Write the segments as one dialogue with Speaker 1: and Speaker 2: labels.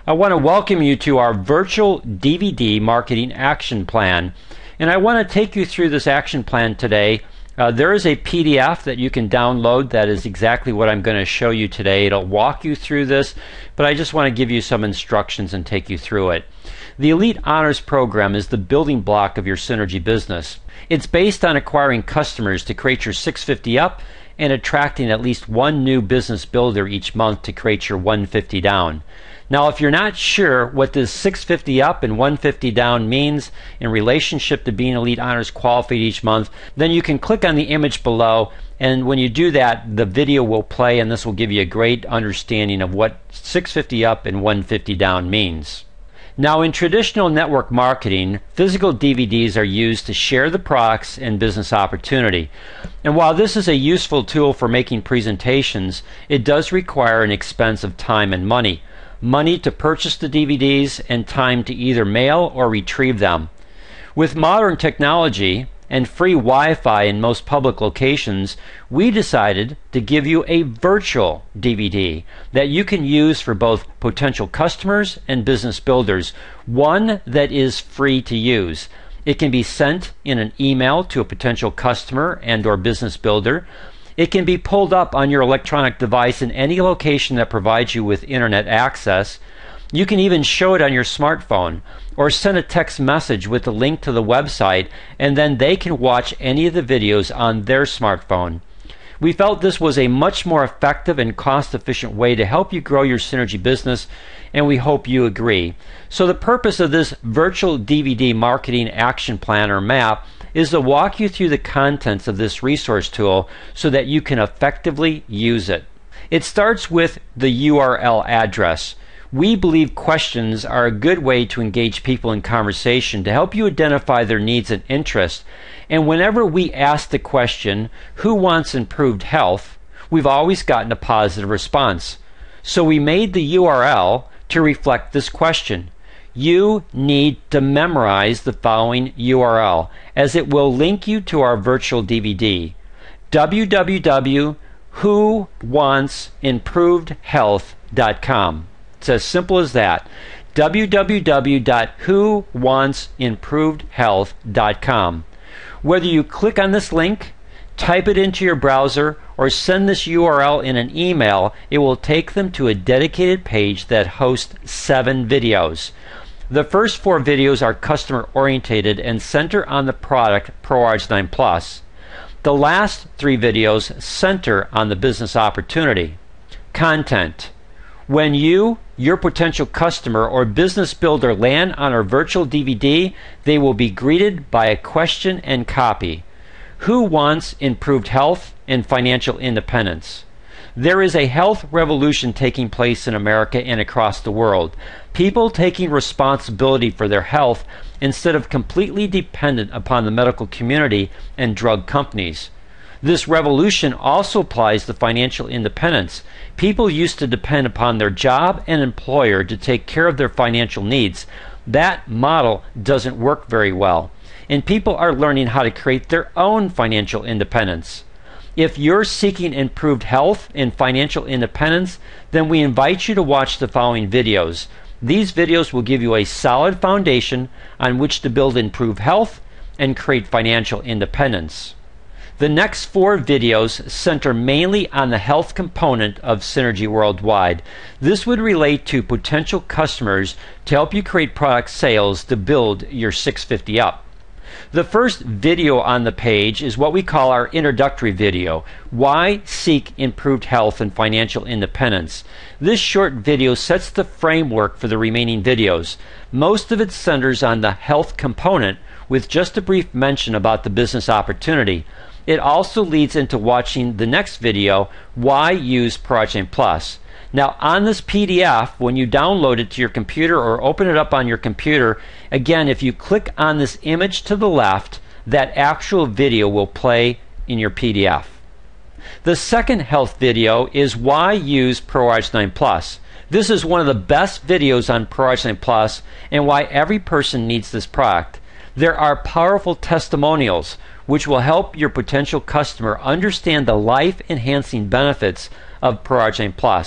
Speaker 1: I want to welcome you to our virtual DVD marketing action plan. And I want to take you through this action plan today. There is a PDF that you can download that is exactly what I'm going to show you today. It'll walk you through this, but I just want to give you some instructions and take you through it. The Elite Honors Program is the building block of your Synergy business. It's based on acquiring customers to create your 650 up and attracting at least one new business builder each month to create your 150 down. Now, if you're not sure what this 650 up and 150 down means in relationship to being Elite Honors qualified each month, then you can click on the image below, and when you do that, the video will play, and this will give you a great understanding of what 650 up and 150 down means. Now, in traditional network marketing, physical DVDs are used to share the products and business opportunity. And while this is a useful tool for making presentations, it does require an expense of time and money. Money to purchase the DVDs and time to either mail or retrieve them. With modern technology and free Wi-Fi in most public locations, we decided to give you a virtual DVD that you can use for both potential customers and business builders, one that is free to use. It can be sent in an email to a potential customer and or business builder. It can be pulled up on your electronic device in any location that provides you with internet access. You can even show it on your smartphone or send a text message with a link to the website, and then they can watch any of the videos on their smartphone. We felt this was a much more effective and cost-efficient way to help you grow your Synergy business, and we hope you agree. So the purpose of this virtual DVD marketing action plan or map is to walk you through the contents of this resource tool so that you can effectively use it. It starts with the URL address. We believe questions are a good way to engage people in conversation to help you identify their needs and interests. And whenever we ask the question, who wants improved health, we've always gotten a positive response. So we made the URL to reflect this question. You need to memorize the following URL, as it will link you to our virtual DVD. www.whowantsimprovedhealth.com. It's as simple as that. www.whowantsimprovedhealth.com. Whether you click on this link, type it into your browser, or send this URL in an email, it will take them to a dedicated page that hosts 7 videos. The first 4 videos are customer-oriented and center on the product ProArch 9 Plus. The last 3 videos center on the business opportunity. Content. When you, your potential customer, or business builder land on our virtual DVD, they will be greeted by a question and copy. Who wants improved health and financial independence? There is a health revolution taking place in America and across the world. People taking responsibility for their health instead of completely dependent upon the medical community and drug companies. This revolution also applies to financial independence. People used to depend upon their job and employer to take care of their financial needs. That model doesn't work very well, and people are learning how to create their own financial independence. If you're seeking improved health and financial independence, then we invite you to watch the following videos. These videos will give you a solid foundation on which to build improved health and create financial independence. The next 4 videos center mainly on the health component of Synergy Worldwide. This would relate to potential customers to help you create product sales to build your 650 up. The first video on the page is what we call our introductory video, Why Seek Improved Health and Financial Independence. This short video sets the framework for the remaining videos. Most of it centers on the health component with just a brief mention about the business opportunity. It also leads into watching the next video, Why Use ProArch 9 Plus. Now, on this PDF, when you download it to your computer or open it up on your computer, again, if you click on this image to the left, that actual video will play in your PDF. The second health video is Why Use ProArch 9 Plus. This is one of the best videos on ProArch 9 Plus and why every person needs this product. There are powerful testimonials which will help your potential customer understand the life-enhancing benefits of ProArch 9 Plus.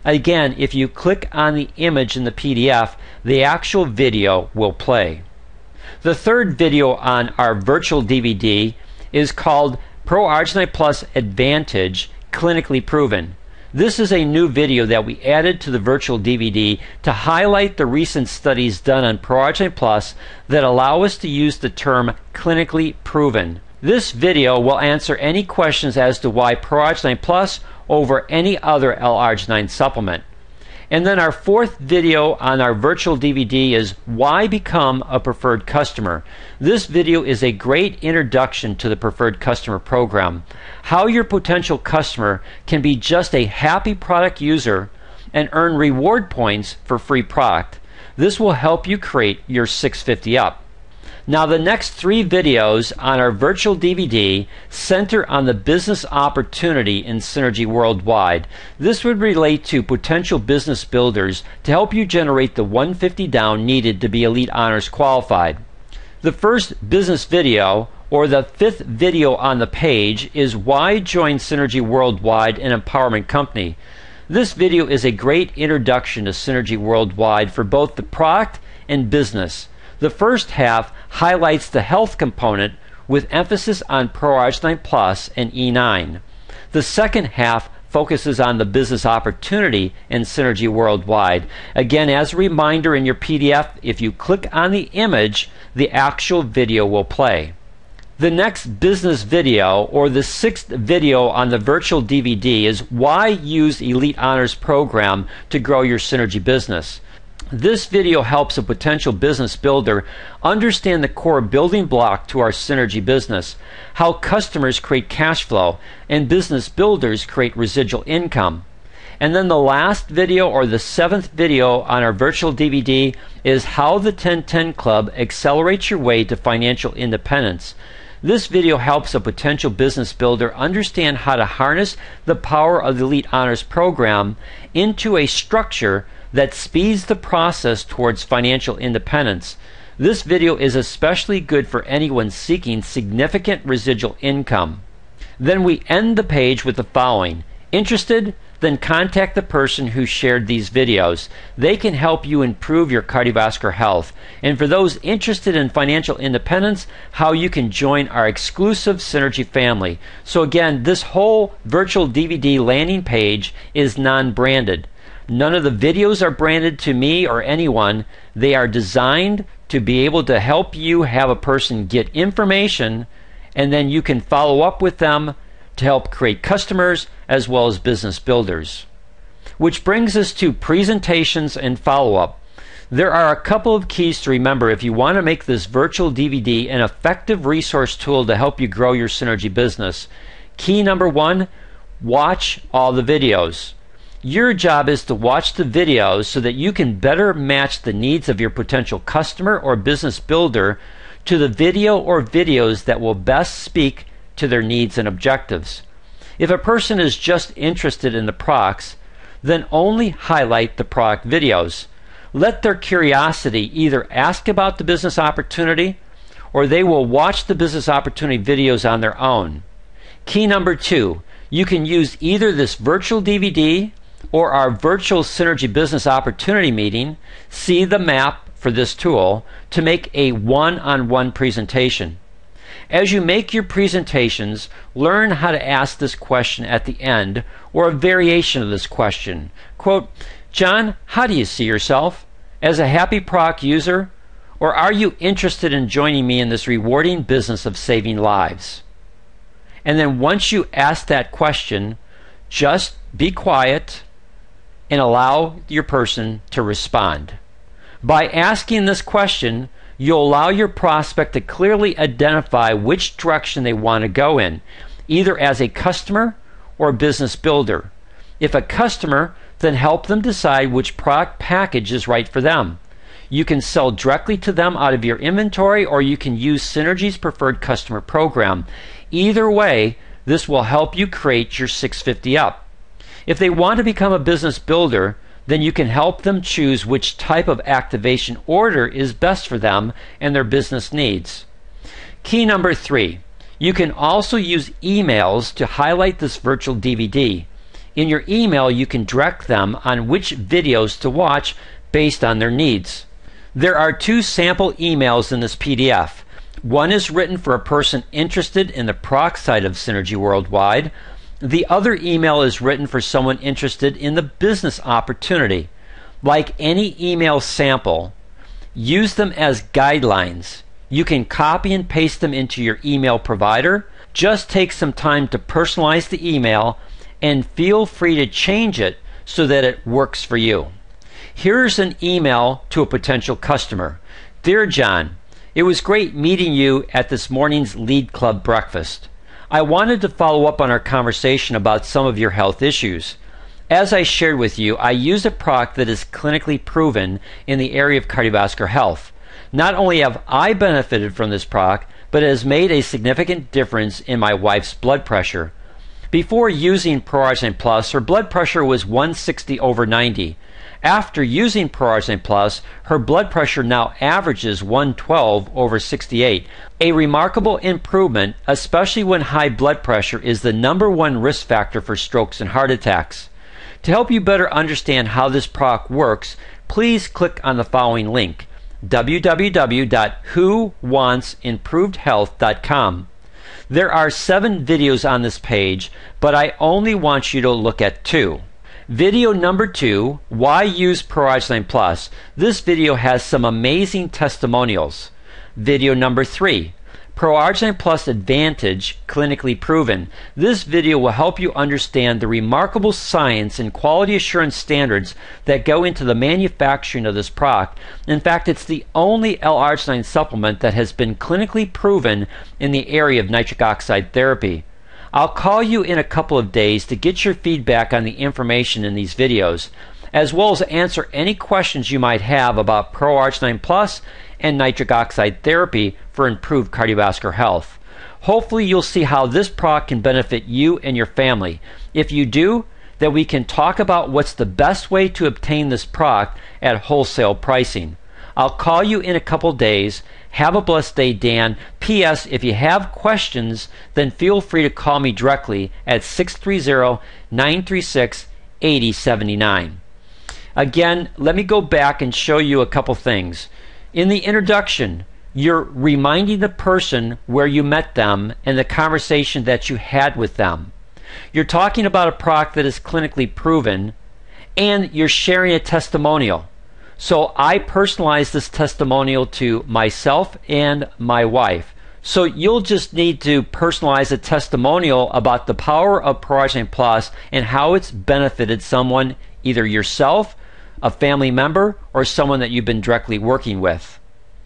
Speaker 1: Again, if you click on the image in the PDF, the actual video will play. The third video on our virtual DVD is called Pro-Arginine Plus Advantage Clinically Proven. This is a new video that we added to the virtual DVD to highlight the recent studies done on Pro-Arginine Plus that allow us to use the term clinically proven. This video will answer any questions as to why Pro-Arginine Plus over any other L-arginine supplement. And then our fourth video on our virtual DVD is Why Become a Preferred Customer. This video is a great introduction to the Preferred Customer program. How your potential customer can be just a happy product user and earn reward points for free product. This will help you create your 650 up. Now the next three videos on our virtual DVD center on the business opportunity in Synergy Worldwide. This would relate to potential business builders to help you generate the 150 down needed to be Elite Honors qualified. The first business video, or the fifth video on the page, is Why Join Synergy Worldwide, an empowerment company. This video is a great introduction to Synergy Worldwide for both the product and business. The first half highlights the health component with emphasis on Pro-Arginine Plus and E9. The second half focuses on the business opportunity in Synergy Worldwide. Again, as a reminder in your PDF, if you click on the image, the actual video will play. The next business video, or the sixth video on the virtual DVD, is Why Use Elite Honors Program to Grow Your Synergy Business. This video helps a potential business builder understand the core building block to our Synergy business, how customers create cash flow, and business builders create residual income. And then the last video, or the seventh video on our virtual DVD, is How the 1010 Club Accelerates Your Way to Financial Independence. This video helps a potential business builder understand how to harness the power of the Elite Honors program into a structure that speeds the process towards financial independence. This video is especially good for anyone seeking significant residual income. Then we end the page with the following. Interested? Then contact the person who shared these videos. They can help you improve your cardiovascular health. And for those interested in financial independence, how you can join our exclusive Synergy family. So again, this whole virtual DVD landing page is non-branded. None of the videos are branded to me or anyone. They are designed to be able to help you have a person get information, and then you can follow up with them to help create customers as well as business builders. Which brings us to presentations and follow-up. There are a couple of keys to remember if you want to make this virtual DVD an effective resource tool to help you grow your Synergy business. Key number one, watch all the videos. Your job is to watch the videos so that you can better match the needs of your potential customer or business builder to the video or videos that will best speak to their needs and objectives. If a person is just interested in the products, then only highlight the product videos. Let their curiosity either ask about the business opportunity or they will watch the business opportunity videos on their own. Key number two, you can use either this virtual DVD or our virtual Synergy Business Opportunity Meeting, see the map for this tool, to make a one-on-one presentation. As you make your presentations, learn how to ask this question at the end, or a variation of this question. Quote, John, how do you see yourself? As a happy product user? Or are you interested in joining me in this rewarding business of saving lives? And then once you ask that question, just be quiet and allow your person to respond. By asking this question, you'll allow your prospect to clearly identify which direction they want to go in, either as a customer or business builder. If a customer, then help them decide which product package is right for them. You can sell directly to them out of your inventory, or you can use Synergy's preferred customer program. Either way, this will help you create your 650 up. If they want to become a business builder, then you can help them choose which type of activation order is best for them and their business needs. Key number three, you can also use emails to highlight this virtual DVD. In your email, you can direct them on which videos to watch based on their needs. There are 2 sample emails in this PDF. One is written for a person interested in the product side of Synergy Worldwide. The other email is written for someone interested in the business opportunity. Like any email sample, use them as guidelines. You can copy and paste them into your email provider. Just take some time to personalize the email and feel free to change it so that it works for you. Here's an email to a potential customer. Dear John, it was great meeting you at this morning's Lead Club breakfast. I wanted to follow up on our conversation about some of your health issues. As I shared with you, I use a product that is clinically proven in the area of cardiovascular health. Not only have I benefited from this product, but it has made a significant difference in my wife's blood pressure. Before using ProArginine Plus, her blood pressure was 160/90. After using ProArginine Plus, her blood pressure now averages 112/68. A remarkable improvement, especially when high blood pressure is the #1 risk factor for strokes and heart attacks. To help you better understand how this product works, please click on the following link, www.whowantsimprovedhealth.com. There are 7 videos on this page, but I only want you to look at 2. Video number 2, Why Use ProArginine Plus. This video has some amazing testimonials. Video number 3, ProArginine Plus Advantage, clinically proven. This video will help you understand the remarkable science and quality assurance standards that go into the manufacturing of this product. In fact, it's the only L-arginine supplement that has been clinically proven in the area of nitric oxide therapy. I'll call you in a couple of days to get your feedback on the information in these videos, as well as answer any questions you might have about ProArginine Plus and nitric oxide therapy for improved cardiovascular health. Hopefully you'll see how this product can benefit you and your family. If you do, then we can talk about what's the best way to obtain this product at wholesale pricing. I'll call you in a couple days. Have a blessed day, Dan. P.S. If you have questions, then feel free to call me directly at 630-936-8079. Again, let me go back and show you a couple things. In the introduction, you're reminding the person where you met them and the conversation that you had with them. You're talking about a product that is clinically proven, and you're sharing a testimonial. So I personalized this testimonial to myself and my wife. So you'll just need to personalize a testimonial about the power of ProArginine Plus and how it's benefited someone, either yourself, a family member, or someone that you've been directly working with.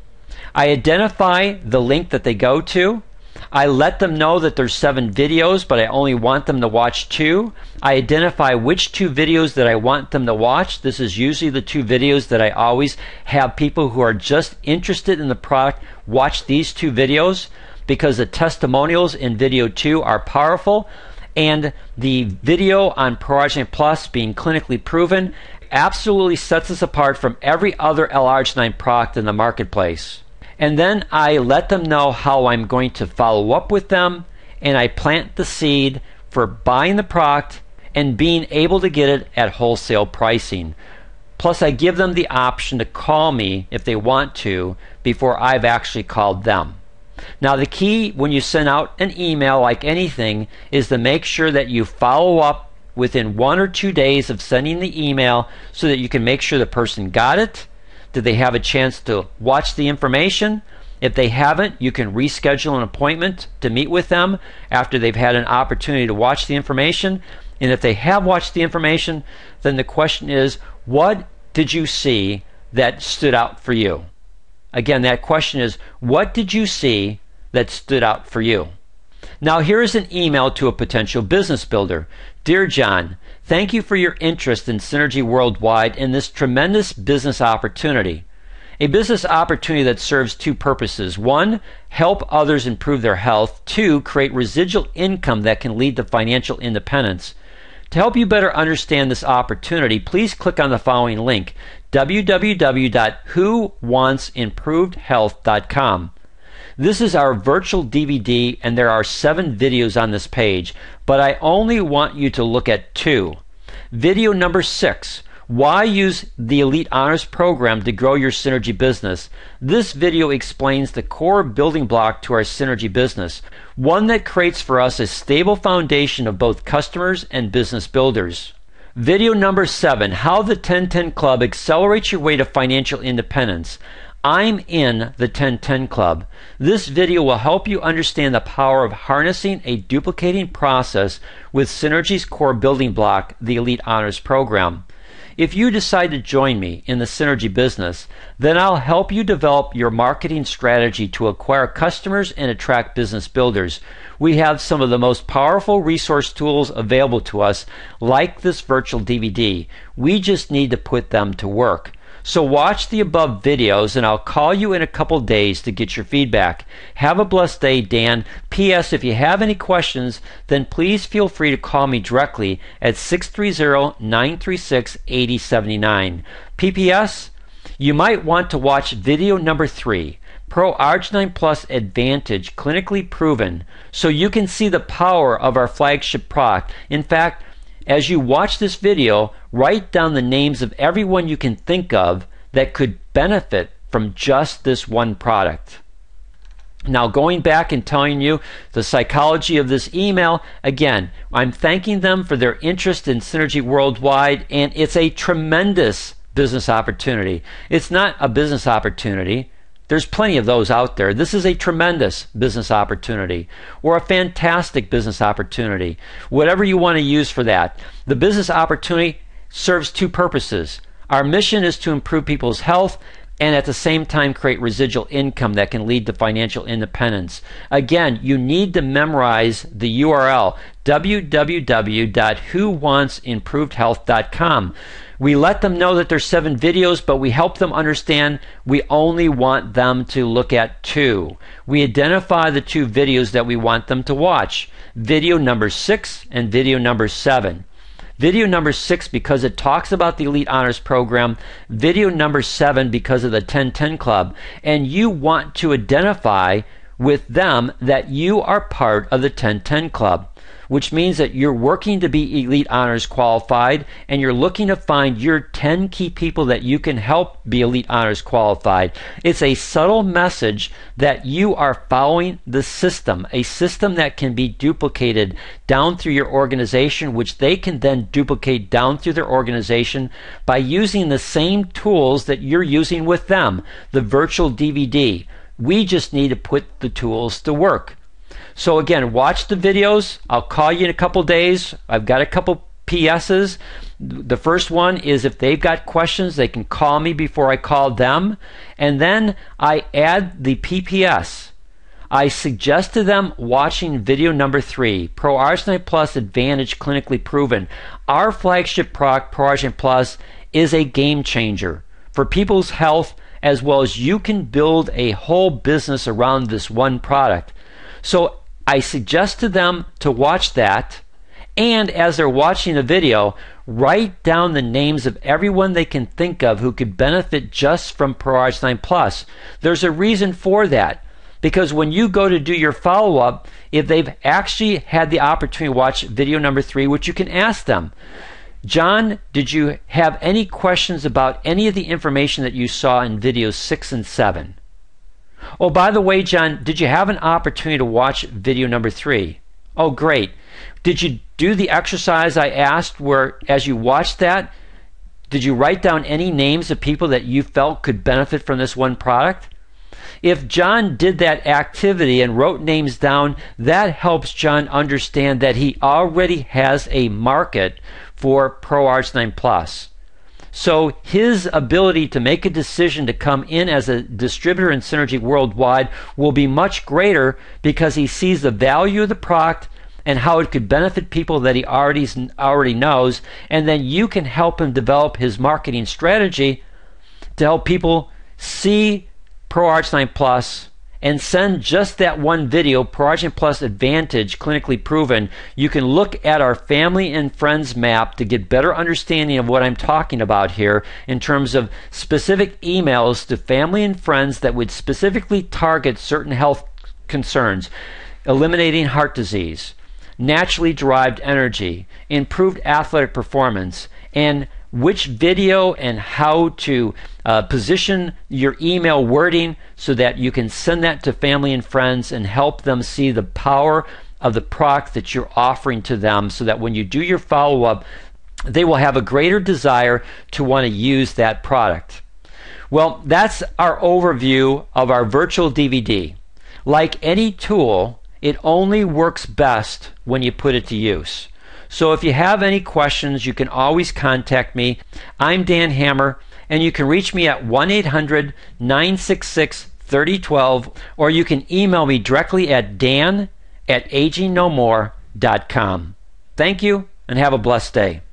Speaker 1: I identify the link that they go to. I let them know that there's 7 videos, but I only want them to watch 2. I identify which 2 videos that I want them to watch. This is usually the 2 videos that I always have people who are just interested in the product watch these 2 videos, because the testimonials in video 2 are powerful, and the video on ProArginine Plus being clinically proven absolutely sets us apart from every other L-arginine product in the marketplace. And then I let them know how I'm going to follow up with them, and I plant the seed for buying the product and being able to get it at wholesale pricing. Plus, I give them the option to call me if they want to before I've actually called them. Now, the key when you send out an email, like anything, is to make sure that you follow up within 1 or 2 days of sending the email so that you can make sure the person got it. Did they have a chance to watch the information? If they haven't, you can reschedule an appointment to meet with them after they've had an opportunity to watch the information. And if they have watched the information, then the question is, what did you see that stood out for you? Again, that question is, what did you see that stood out for you? Now, here is an email to a potential business builder. Dear John, thank you for your interest in Synergy Worldwide and this tremendous business opportunity. A business opportunity that serves 2 purposes. 1, help others improve their health. 2, create residual income that can lead to financial independence. To help you better understand this opportunity, please click on the following link, www.whowantsimprovedhealth.com. This is our virtual DVD, and there are 7 videos on this page, but I only want you to look at 2. Video number 6, why use the Elite Honors Program to grow your Synergy business? This video explains the core building block to our Synergy business, one that creates for us a stable foundation of both customers and business builders. Video number 7, how the 10-10 Club accelerates your way to financial independence. I'm in the 10-10 Club. This video will help you understand the power of harnessing a duplicating process with Synergy's core building block, the Elite Honors Program. If you decide to join me in the Synergy business, then I'll help you develop your marketing strategy to acquire customers and attract business builders. We have some of the most powerful resource tools available to us, like this virtual DVD. We just need to put them to work. So watch the above videos, and I'll call you in a couple days to get your feedback. Have a blessed day, Dan. P.S. If you have any questions, then please feel free to call me directly at 630-936-8079. P.P.S. You might want to watch video number 3, Pro Arginine Plus Advantage Clinically Proven, so you can see the power of our flagship product. In fact, as you watch this video, write down the names of everyone you can think of that could benefit from just this one product. Now, going back and telling you the psychology of this email, again, I'm thanking them for their interest in Synergy Worldwide, and it's a tremendous business opportunity. It's not a business opportunity. There's plenty of those out there. This is a tremendous business opportunity, or a fantastic business opportunity, whatever you want to use for that. The business opportunity serves 2 purposes. Our mission is to improve people's health and at the same time create residual income that can lead to financial independence. Again, you need to memorize the URL, www.whowantsimprovedhealth.com. We let them know that there's 7 videos, but we help them understand we only want them to look at 2. We identify the 2 videos that we want them to watch. Video number 6 and video number 7. Video number 6 because it talks about the Elite Honors Program. Video number 7 because of the 10-10 Club. And you want to identify with them that you are part of the 10-10 Club, which means that you're working to be Elite Honors qualified, and you're looking to find your 10 key people that you can help be Elite Honors qualified. It's a subtle message that you are following the system, a system that can be duplicated down through your organization, which they can then duplicate down through their organization by using the same tools that you're using with them, the virtual DVD. We just need to put the tools to work. So again, watch the videos. I'll call you in a couple days. I've got a couple PSs. The first one is if they've got questions, they can call me before I call them. And then I add the PPS. I suggest to them watching video number 3, Pro Arginine Plus Advantage Clinically Proven. Our flagship product, Pro Arginine Plus, is a game changer for people's health, as well as you can build a whole business around this one product. So I suggest to them to watch that, and as they're watching the video, write down the names of everyone they can think of who could benefit just from Pro Arginine Plus. There's a reason for that, because when you go to do your follow-up, if they've actually had the opportunity to watch video number 3, which you can ask them, John, did you have any questions about any of the information that you saw in videos 6 and 7? Oh, by the way, John, did you have an opportunity to watch video number 3? Oh, great. Did you do the exercise I asked where, as you watched that, did you write down any names of people that you felt could benefit from this one product? If John did that activity and wrote names down, that helps John understand that he already has a market for Pro Arginine Plus. So his ability to make a decision to come in as a distributor in Synergy Worldwide will be much greater because he sees the value of the product and how it could benefit people that he already knows, and then you can help him develop his marketing strategy to help people see Pro Arginine Plus and send just that one video, Pro Arginine Plus Advantage Clinically Proven. You can look at our family and friends map to get better understanding of what I'm talking about here in terms of specific emails to family and friends that would specifically target certain health concerns, eliminating heart disease, naturally derived energy, improved athletic performance, and which video and how to position your email wording so that you can send that to family and friends and help them see the power of the product that you're offering to them, so that when you do your follow-up, they will have a greater desire to want to use that product. Well, that's our overview of our virtual DVD. Like any tool, it only works best when you put it to use. So if you have any questions, you can always contact me. I'm Dan Hammer, and you can reach me at 1-800-966-3012, or you can email me directly at dan@agingnomore.com. Thank you, and have a blessed day.